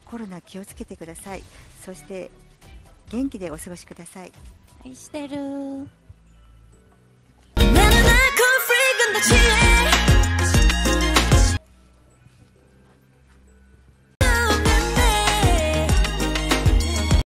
コロナ気をつけてください。そして元気でお過ごしください。 愛してる。